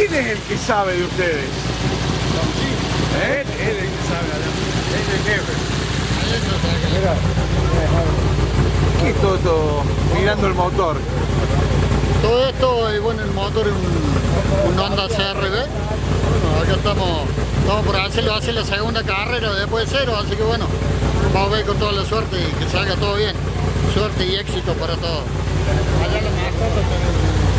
¿Quién es el que sabe de ustedes? Él es el que sabe, él es el jefe. ¿Qué es todo esto? Mirando el motor. Todo esto, bueno, el motor es un Honda CR-V. Bueno, acá estamos por hacer la segunda carrera después de cero, así que bueno, vamos a ver con toda la suerte y que salga todo bien. Suerte y éxito para todos. Allá la mascota también.